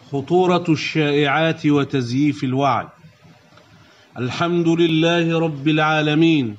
خطورة الشائعات وتزييف الوعي. الحمد لله رب العالمين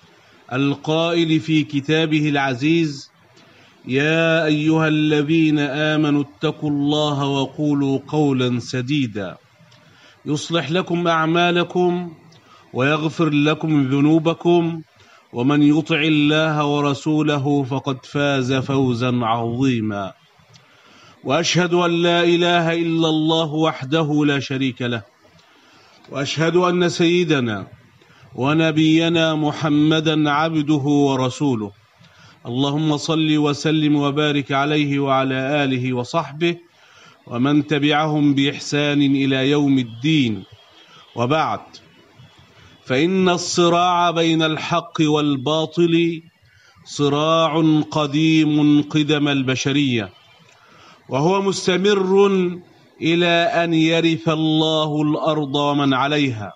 القائل في كتابه العزيز: يا أيها الذين آمنوا اتقوا الله وقولوا قولا سديدا يصلح لكم أعمالكم ويغفر لكم ذنوبكم، ومن يطع الله ورسوله فقد فاز فوزا عظيما. وأشهد أن لا إله إلا الله وحده لا شريك له، وأشهد أن سيدنا ونبينا محمدا عبده ورسوله. اللهم صل وسلم وبارك عليه وعلى آله وصحبه ومن تبعهم بإحسان إلى يوم الدين. وبعد، فإن الصراع بين الحق والباطل صراع قديم قدم البشرية، وهو مستمر إلى أن يرث الله الأرض ومن عليها.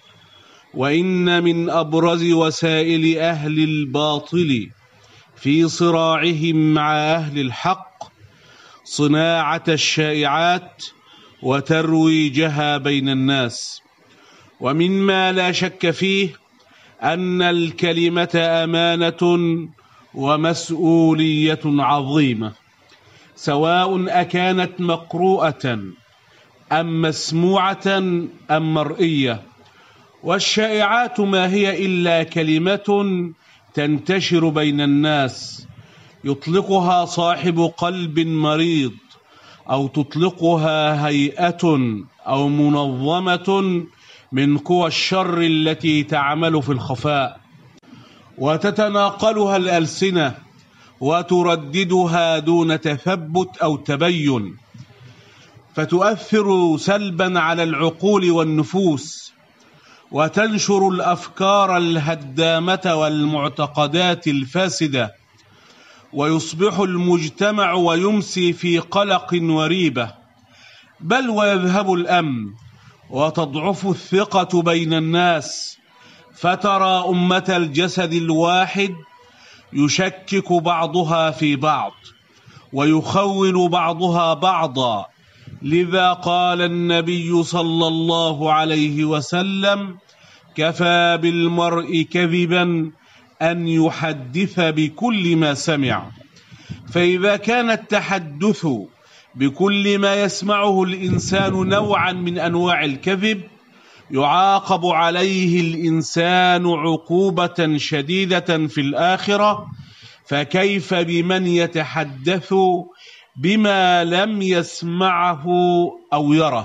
وإن من أبرز وسائل أهل الباطل في صراعهم مع أهل الحق صناعة الشائعات وترويجها بين الناس. ومما لا شك فيه أن الكلمة أمانة ومسؤولية عظيمة، سواء أكانت مقروءة أم مسموعة أم مرئية. والشائعات ما هي إلا كلمة تنتشر بين الناس يطلقها صاحب قلب مريض، أو تطلقها هيئة أو منظمة من قوى الشر التي تعمل في الخفاء، وتتناقلها الألسنة وترددها دون تثبت أو تبين، فتؤثر سلبا على العقول والنفوس، وتنشر الأفكار الهدامة والمعتقدات الفاسدة، ويصبح المجتمع ويمسي في قلق وريبة، بل ويذهب الأمن وتضعف الثقة بين الناس، فترى أمة الجسد الواحد يشكك بعضها في بعض ويخون بعضها بعضا. لذا قال النبي صلى الله عليه وسلم: كفى بالمرء كذبا أن يحدث بكل ما سمع. فإذا كان التحدث بكل ما يسمعه الإنسان نوعا من أنواع الكذب، يعاقب عليه الإنسان عقوبة شديدة في الآخرة، فكيف بمن يتحدث بما لم يسمعه أو يره؟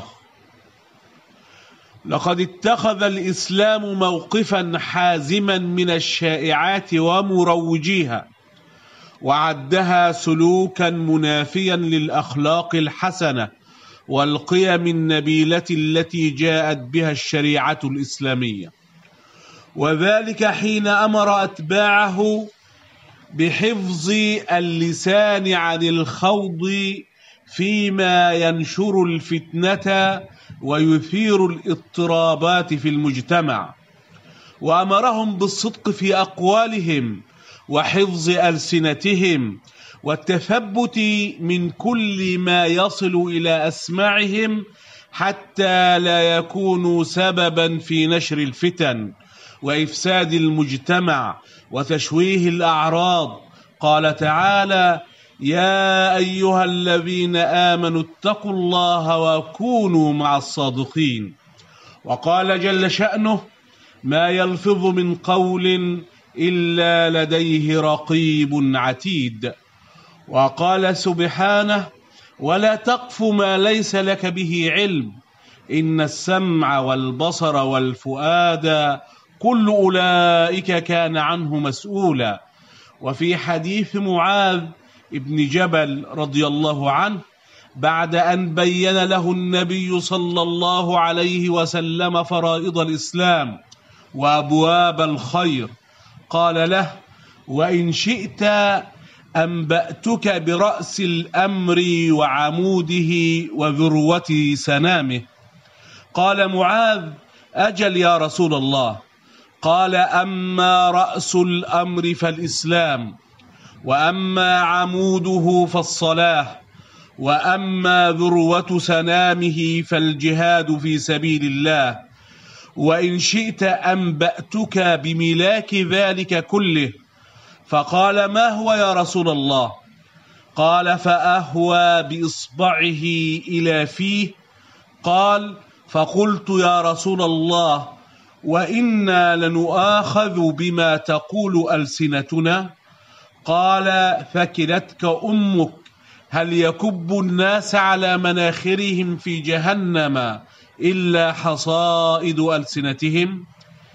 لقد اتخذ الإسلام موقفا حازما من الشائعات ومروجيها، وعدها سلوكا منافيا للأخلاق الحسنة والقيم النبيلة التي جاءت بها الشريعة الإسلامية، وذلك حين أمر أتباعه بحفظ اللسان عن الخوض فيما ينشر الفتنة ويثير الاضطرابات في المجتمع، وأمرهم بالصدق في أقوالهم وحفظ ألسنتهم والتثبت من كل ما يصل إلى أسماعهم، حتى لا يكونوا سببا في نشر الفتن وإفساد المجتمع وتشويه الأعراض. قال تعالى: يا أيها الذين آمنوا اتقوا الله وكونوا مع الصادقين. وقال جل شأنه: ما يلفظ من قول إلا لديه رقيب عتيد. وقال سبحانه: ولا تقف ما ليس لك به علم إن السمع والبصر والفؤاد كل أولئك كان عنه مسؤولا. وفي حديث معاذ ابن جبل رضي الله عنه، بعد أن بين له النبي صلى الله عليه وسلم فرائض الإسلام وأبواب الخير، قال له: وإن شئت أنبأتك برأس الأمر وعموده وذروة سنامه. قال معاذ: أجل يا رسول الله. قال: أما رأس الأمر فالإسلام، وأما عموده فالصلاة، وأما ذروة سنامه فالجهاد في سبيل الله، وإن شئت أنبأتك بملاك ذلك كله. فقال: ما هو يا رسول الله؟ قال: فأهوى بإصبعه إلى فيه. قال: فقلت: يا رسول الله، وإنا لنؤاخذ بما تقول ألسنتنا؟ قال: ثكلتك أمك، هل يكب الناس على مناخرهم في جهنم إلا حصائد ألسنتهم؟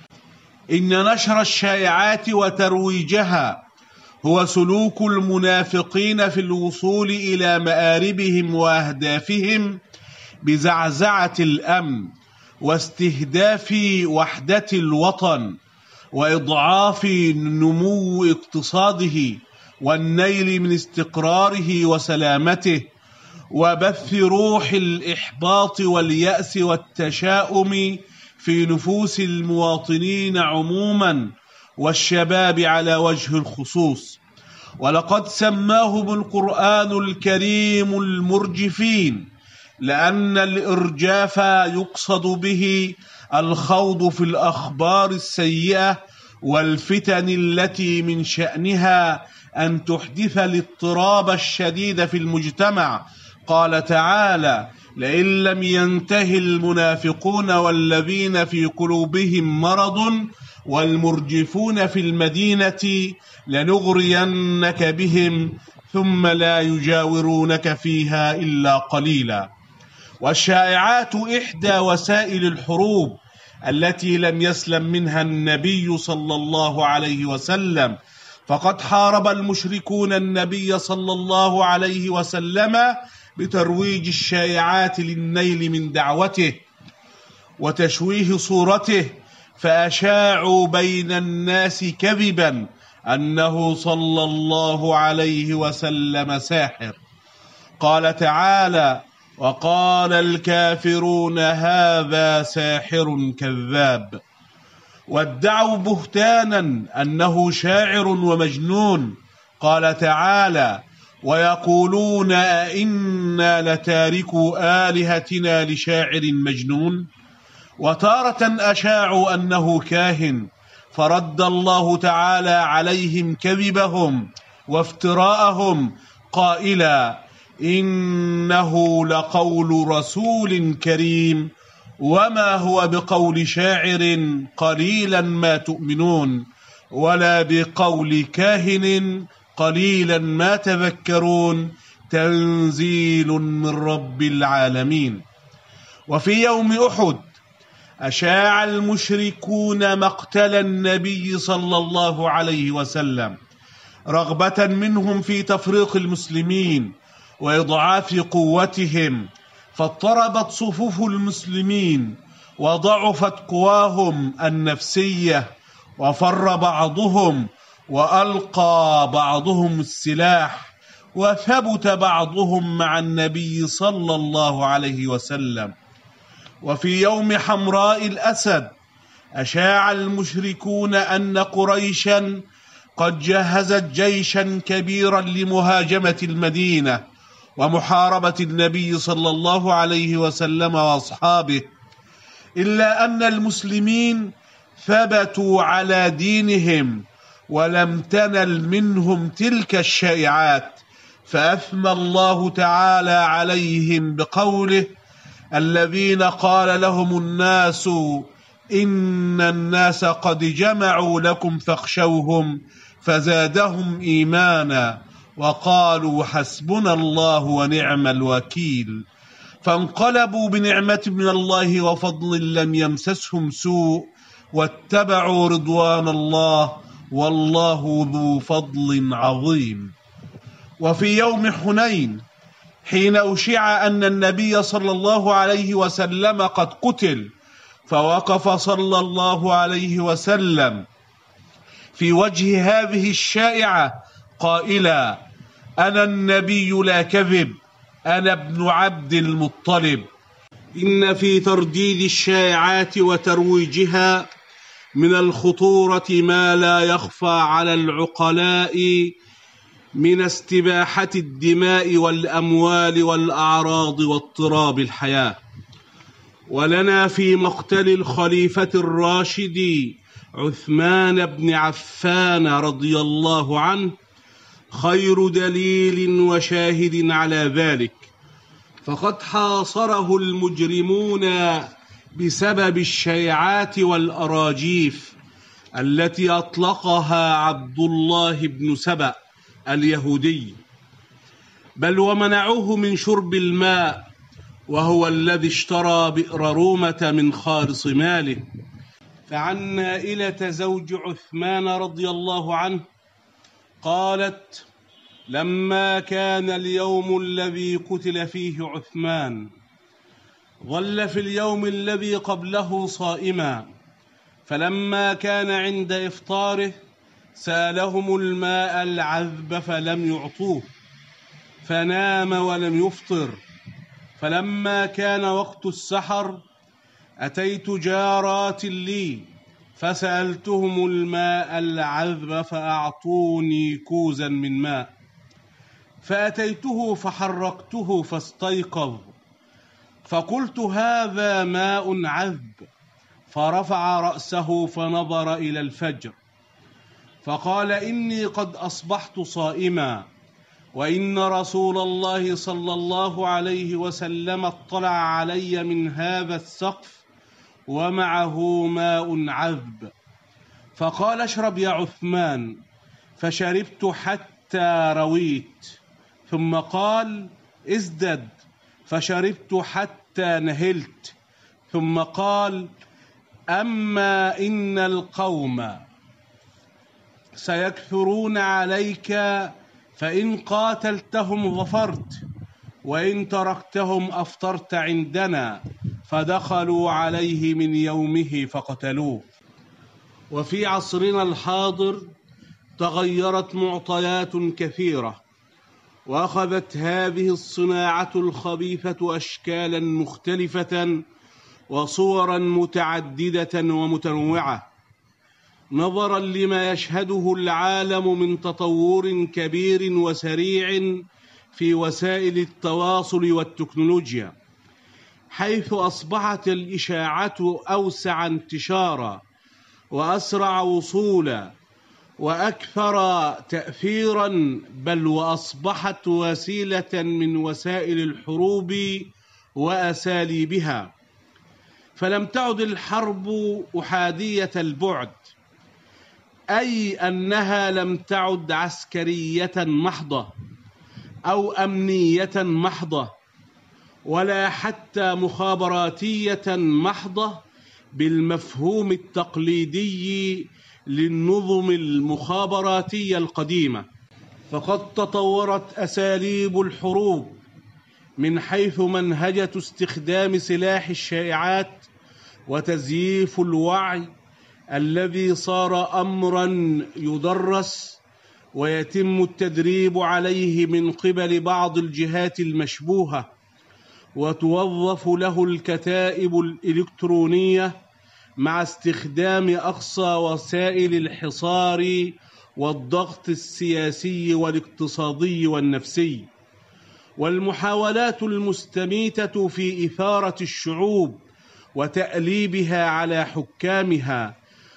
إن نشر الشائعات وترويجها هو سلوك المنافقين في الوصول إلى مآربهم وأهدافهم بزعزعة الأمن واستهداف وحدة الوطن وإضعاف نمو اقتصاده والنيل من استقراره وسلامته، وبث روح الإحباط واليأس والتشاؤم في نفوس المواطنين عموما والشباب على وجه الخصوص. ولقد سماهم القرآن الكريم المرجفين، لأن الإرجاف يقصد به الخوض في الأخبار السيئة والفتن التي من شأنها أن تحدث الاضطراب الشديد في المجتمع. قال تعالى: لئن لم ينته المنافقون والذين في قلوبهم مرض والمرجفون في المدينة لنغرينك بهم ثم لا يجاورونك فيها إلا قليلا. والشائعات إحدى وسائل الحروب التي لم يسلم منها النبي صلى الله عليه وسلم، فقد حارب المشركون النبي صلى الله عليه وسلم بترويج الشائعات للنيل من دعوته وتشويه صورته، فأشاعوا بين الناس كذبا أنه صلى الله عليه وسلم ساحر. قال تعالى: وقال الكافرون هذا ساحر كذاب. وادعوا بهتانا أنه شاعر ومجنون. قال تعالى: ويقولون أئنا لتاركو آلهتنا لشاعر مجنون. وتارة أشاعوا أنه كاهن، فرد الله تعالى عليهم كذبهم وافتراءهم قائلا: إنه لقول رسول كريم وما هو بقول شاعر قليلا ما تؤمنون ولا بقول كاهن قليلا ما تذكرون تنزيل من رب العالمين. وفي يوم أحد أشاع المشركون مقتل النبي صلى الله عليه وسلم رغبة منهم في تفريق المسلمين وإضعاف قوتهم، فاضطربت صفوف المسلمين وضعفت قواهم النفسية، وفر بعضهم وألقى بعضهم السلاح، وثبت بعضهم مع النبي صلى الله عليه وسلم. وفي يوم حمراء الأسد أشاع المشركون أن قريشا قد جهزت جيشا كبيرا لمهاجمة المدينة ومحاربة النبي صلى الله عليه وسلم وأصحابه، إلا أن المسلمين ثبتوا على دينهم ولم تنل منهم تلك الشائعات، فأثنى الله تعالى عليهم بقوله: الذين قال لهم الناس إن الناس قد جمعوا لكم فاخشوهم فزادهم إيمانا وقالوا حسبنا الله ونعم الوكيل. فانقلبوا بنعمة من الله وفضل لم يمسسهم سوء واتبعوا رضوان الله والله ذو فضل عظيم. وفي يوم حنين حين أشيع أن النبي صلى الله عليه وسلم قد قتل، فوقف صلى الله عليه وسلم في وجه هذه الشائعة قائلا: أنا النبي لا كذب، أنا ابن عبد المطلب. إن في ترديد الشائعات وترويجها من الخطورة ما لا يخفى على العقلاء من استباحة الدماء والأموال والأعراض واضطراب الحياة. ولنا في مقتل الخليفة الراشد عثمان بن عفان رضي الله عنه خير دليل وشاهد على ذلك، فقد حاصره المجرمون بسبب الشيعات والأراجيف التي أطلقها عبد الله بن سبأ اليهودي، بل ومنعوه من شرب الماء، وهو الذي اشترى بئر رومة من خالص ماله. فعن نائلة زوج عثمان رضي الله عنه قالت: لما كان اليوم الذي قتل فيه عثمان ظل في اليوم الذي قبله صائما، فلما كان عند إفطاره سألهم الماء العذب فلم يعطوه، فنام ولم يفطر. فلما كان وقت السحر أتيت جارات لي فسألتهم الماء العذب فأعطوني كوزا من ماء، فأتيته فحرقته فاستيقظ، فقلت: هذا ماء عذب، فرفع رأسه فنظر إلى الفجر فقال: إني قد أصبحت صائما، وإن رسول الله صلى الله عليه وسلم اطلع علي من هذا السقف ومعه ماء عذب. فقال: اشرب يا عثمان، فشربت حتى رويت، ثم قال: ازدد، فشربت حتى نهلت، ثم قال: أما إن القوم سيكثرون عليك، فإن قاتلتهم ظفرت، وإن تركتهم أفطرت عندنا. فدخلوا عليه من يومه فقتلوه. وفي عصرنا الحاضر تغيرت معطيات كثيرة، وأخذت هذه الصناعة الخبيثة أشكالا مختلفة وصورا متعددة ومتنوعة، نظرا لما يشهده العالم من تطور كبير وسريع في وسائل التواصل والتكنولوجيا، حيث أصبحت الإشاعة أوسع انتشارا وأسرع وصولا وأكثر تأثيرا، بل وأصبحت وسيلة من وسائل الحروب وأساليبها. فلم تعد الحرب أحادية البعد، أي أنها لم تعد عسكرية محضة أو أمنية محضة، ولا حتى مخابراتية محضة بالمفهوم التقليدي للنظم المخابراتية القديمة. فقد تطورت أساليب الحروب من حيث منهجة استخدام سلاح الشائعات وتزييف الوعي الذي صار أمرا يدرس ويتم التدريب عليه من قبل بعض الجهات المشبوهة، وتوظف له الكتائب الإلكترونية مع استخدام أقصى وسائل الحصار والضغط السياسي والاقتصادي والنفسي، والمحاولات المستميتة في إثارة الشعوب وتأليبها على حكامها،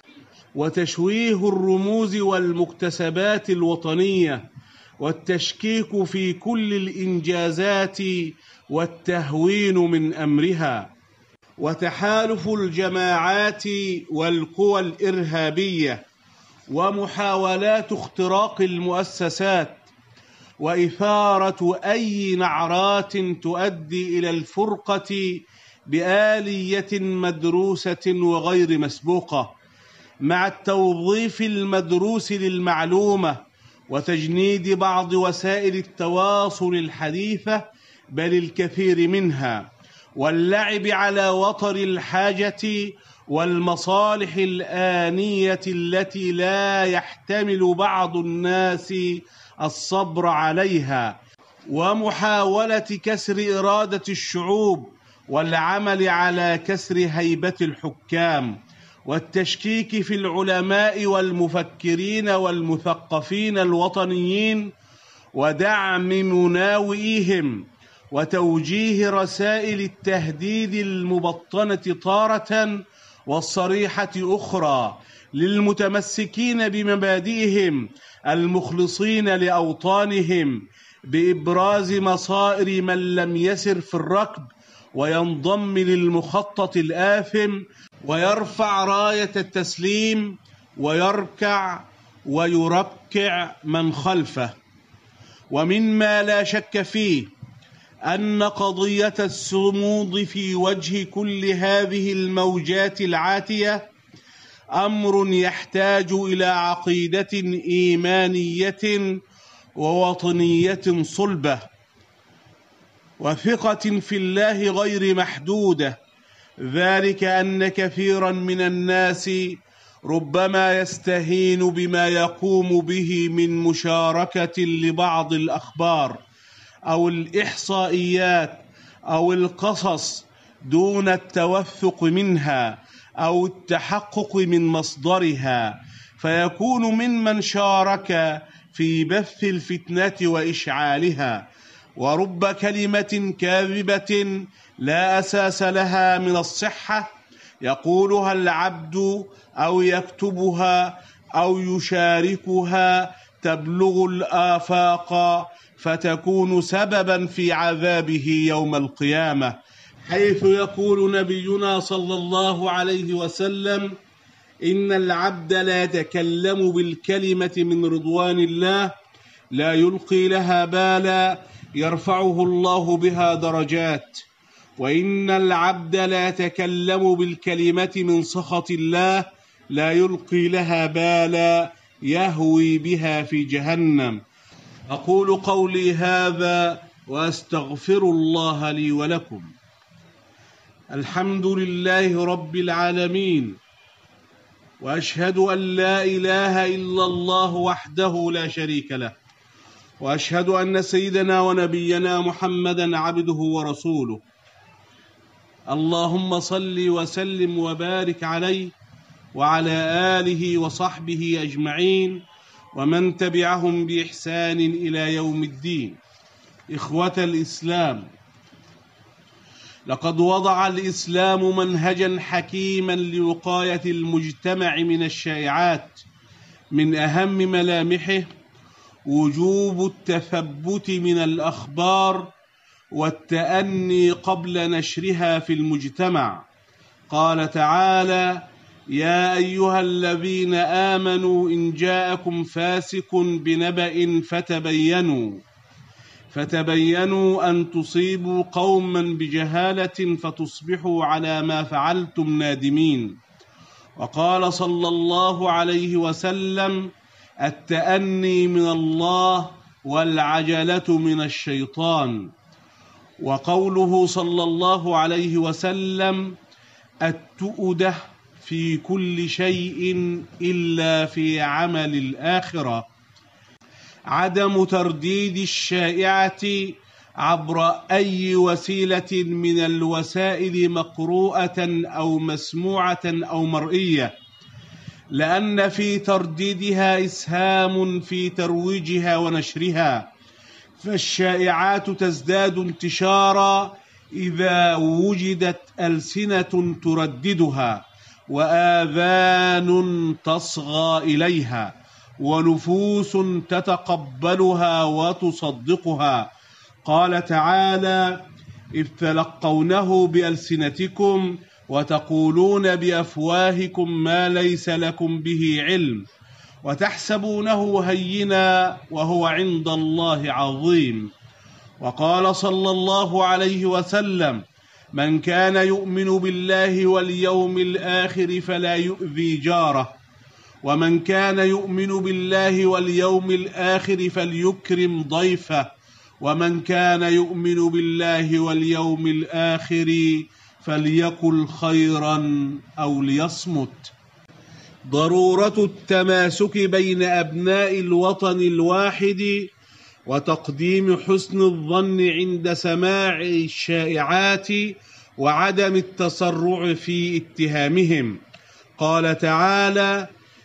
وتشويه الرموز والمكتسبات الوطنية، والتشكيك في كل الإنجازات والتهوين من أمرها، وتحالف الجماعات والقوى الإرهابية، ومحاولات اختراق المؤسسات، وإثارة أي نعرات تؤدي إلى الفرقة بآلية مدروسة وغير مسبوقة، مع التوظيف المدروس للمعلومة وتجنيد بعض وسائل التواصل الحديثة بل الكثير منها، واللعب على وتر الحاجة والمصالح الآنية التي لا يحتمل بعض الناس الصبر عليها، ومحاولة كسر إرادة الشعوب والعمل على كسر هيبة الحكام، والتشكيك في العلماء والمفكرين والمثقفين الوطنيين، ودعم مناوئيهم وتوجيه رسائل التهديد المبطنة تارة والصريحة أخرى للمتمسكين بمبادئهم المخلصين لأوطانهم، بإبراز مصائر من لم يسر في الركب وينضم للمخطط الآثم ويرفع راية التسليم ويركع ويركع من خلفه. ومما لا شك فيه أن قضية الصمود في وجه كل هذه الموجات العاتية أمر يحتاج إلى عقيدة إيمانية ووطنية صلبة وثقة في الله غير محدودة، ذلك أن كثيرا من الناس ربما يستهين بما يقوم به من مشاركة لبعض الأخبار أو الإحصائيات أو القصص دون التوثق منها أو التحقق من مصدرها، فيكون ممن شارك في بث الفتنة وإشعالها. ورب كلمة كاذبة لا أساس لها من الصحة يقولها العبد أو يكتبها أو يشاركها تبلغ الآفاق فتكون سببا في عذابه يوم القيامة، حيث يقول نبينا صلى الله عليه وسلم: إن العبد لا يتكلم بالكلمة من رضوان الله لا يلقي لها بالا يرفعه الله بها درجات، وإن العبد لا يتكلم بالكلمة من سخط الله لا يلقي لها بالا يهوي بها في جهنم. أقول قولي هذا وأستغفر الله لي ولكم. الحمد لله رب العالمين، وأشهد أن لا إله إلا الله وحده لا شريك له، وأشهد أن سيدنا ونبينا محمدا عبده ورسوله. اللهم صل وسلم وبارك عليه وعلى آله وصحبه أجمعين ومن تبعهم بإحسان إلى يوم الدين. إخوة الإسلام، لقد وضع الإسلام منهجا حكيما لوقاية المجتمع من الشائعات، من أهم ملامحه وجوب التثبت من الأخبار والتأني قبل نشرها في المجتمع. قال تعالى: يا أيها الذين آمنوا إن جاءكم فاسق بنبأ فتبينوا أن تصيبوا قوما بجهالة فتصبحوا على ما فعلتم نادمين. وقال صلى الله عليه وسلم: التأني من الله والعجلة من الشيطان. وقوله صلى الله عليه وسلم: التؤدة في كل شيء إلا في عمل الآخرة. عدم ترديد الشائعة عبر أي وسيلة من الوسائل مقروءة أو مسموعة أو مرئية، لأن في ترديدها إسهام في ترويجها ونشرها، فالشائعات تزداد انتشارا إذا وجدت ألسنة ترددها وآذان تصغى إليها ونفوس تتقبلها وتصدقها. قال تعالى: إذ تلقونه بألسنتكم وتقولون بأفواهكم ما ليس لكم به علم وتحسبونه هينا وهو عند الله عظيم. وقال صلى الله عليه وسلم: من كان يؤمن بالله واليوم الآخر فلا يؤذي جاره، ومن كان يؤمن بالله واليوم الآخر فليكرم ضيفه، ومن كان يؤمن بالله واليوم الآخر فليقل خيرا أو ليصمت. ضرورة التماسك بين أبناء الوطن الواحد وتقديم حسن الظن عند سماع الشائعات وعدم التسرع في اتهامهم. قال تعالى: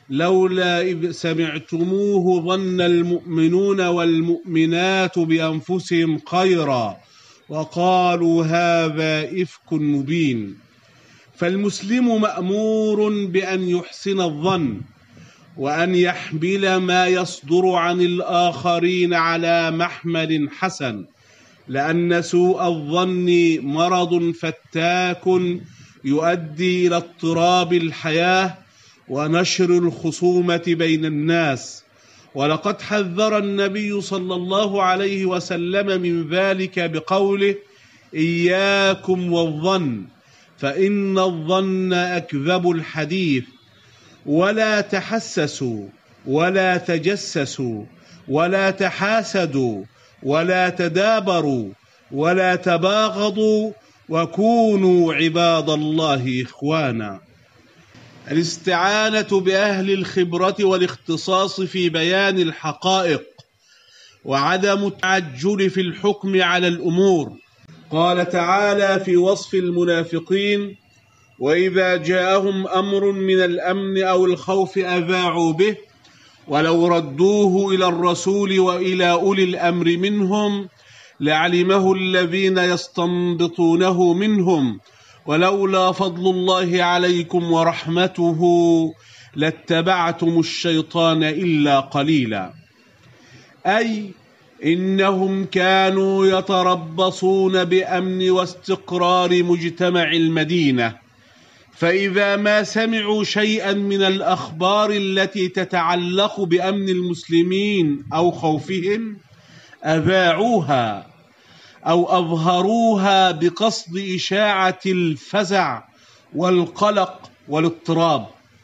لولا إذ سمعتموه ظن المؤمنون والمؤمنات بأنفسهم خيرا وقالوا هذا إفك مبين. فالمسلم مأمور بأن يحسن الظن وأن يحمل ما يصدر عن الآخرين على محمل حسن، لأن سوء الظن مرض فتاك يؤدي إلى اضطراب الحياة ونشر الخصومة بين الناس. ولقد حذر النبي صلى الله عليه وسلم من ذلك بقوله: إياكم والظن فإن الظن أكذب الحديث، ولا تحسسوا ولا تجسسوا ولا تحاسدوا ولا تدابروا ولا تباغضوا وكونوا عباد الله إخوانا. الاستعانة بأهل الخبرة والاختصاص في بيان الحقائق وعدم التعجل في الحكم على الأمور. قال تعالى في وصف المنافقين: وإذا جاءهم أمر من الأمن أو الخوف أذاعوا به ولو ردوه إلى الرسول وإلى أولي الأمر منهم لعلمه الذين يستنبطونه منهم ولولا فضل الله عليكم ورحمته لاتبعتم الشيطان إلا قليلا. أي إنهم كانوا يتربصون بأمن واستقرار مجتمع المدينة، فإذا ما سمعوا شيئا من الأخبار التي تتعلق بأمن المسلمين أو خوفهم أذاعوها أو أظهروها بقصد إشاعة الفزع والقلق والاضطراب.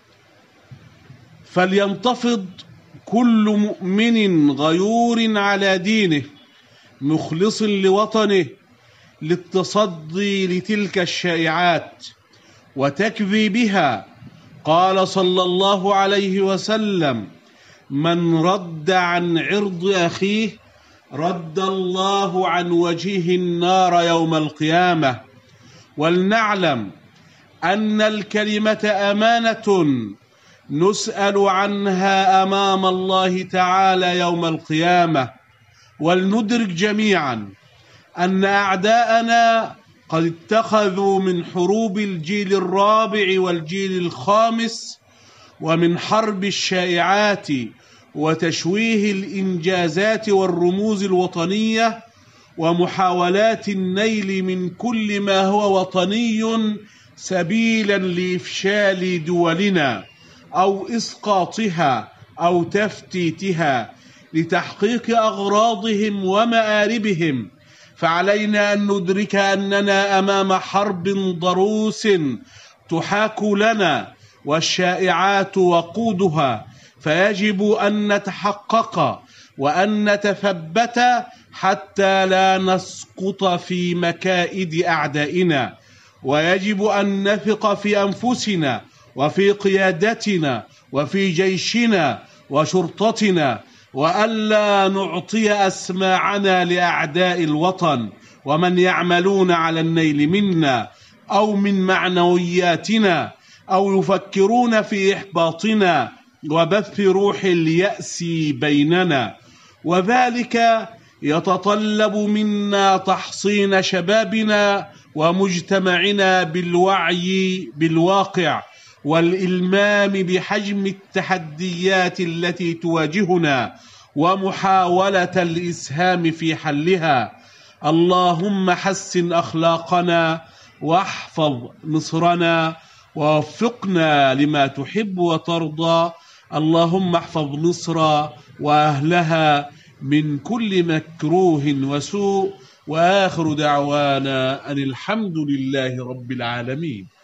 فلينتفض كل مؤمن غيور على دينه مخلص لوطنه للتصدي لتلك الشائعات وتكذيبها. قال صلى الله عليه وسلم: من رد عن عرض أخيه رد الله عن وجهه النار يوم القيامة. ولنعلم أن الكلمة أمانة نسأل عنها أمام الله تعالى يوم القيامة. ولندرك جميعا أن أعداءنا قد اتخذوا من حروب الجيل الرابع والجيل الخامس ومن حرب الشائعات وتشويه الإنجازات والرموز الوطنية ومحاولات النيل من كل ما هو وطني سبيلا لإفشال دولنا أو إسقاطها أو تفتيتها لتحقيق أغراضهم ومآربهم. فعلينا أن ندرك أننا أمام حرب ضروس تحاك لنا والشائعات وقودها، فيجب أن نتحقق وأن نتثبت حتى لا نسقط في مكائد أعدائنا. ويجب أن نثق في أنفسنا وفي قيادتنا وفي جيشنا وشرطتنا، وألا نعطي أسماعنا لأعداء الوطن ومن يعملون على النيل منا أو من معنوياتنا أو يفكرون في إحباطنا وبث روح اليأس بيننا. وذلك يتطلب منا تحصين شبابنا ومجتمعنا بالوعي بالواقع والإلمام بحجم التحديات التي تواجهنا ومحاولة الإسهام في حلها. اللهم حسن أخلاقنا واحفظ مصرنا ووفقنا لما تحب وترضى. اللهم احفظ مصر وأهلها من كل مكروه وسوء. وآخر دعوانا أن الحمد لله رب العالمين.